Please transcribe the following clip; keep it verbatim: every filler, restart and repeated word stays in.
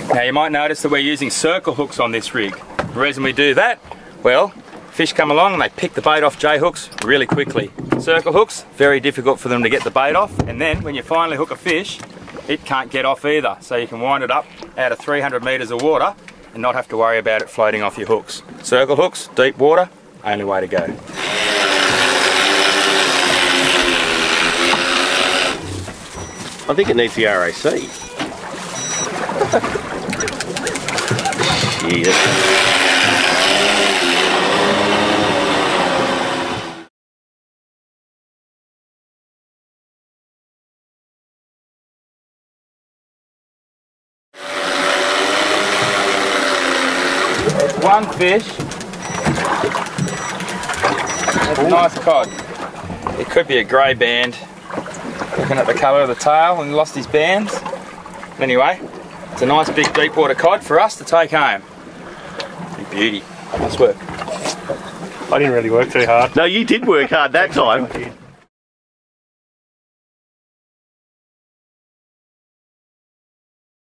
Now you might notice that we're using circle hooks on this rig. The reason we do that, well, fish come along and they pick the bait off J hooks really quickly. Circle hooks, very difficult for them to get the bait off, and then when you finally hook a fish, it can't get off either. So you can wind it up out of three hundred metres of water and not have to worry about it floating off your hooks. Circle hooks, deep water, only way to go. I think it needs the R A C. Yes. One fish. That's a nice cod. It could be a grey band. Looking at the colour of the tail, and he lost his bands. Anyway, it's a nice big deep water cod for us to take home. Big beauty. Nice work. I didn't really work too hard. No, you did work hard that time.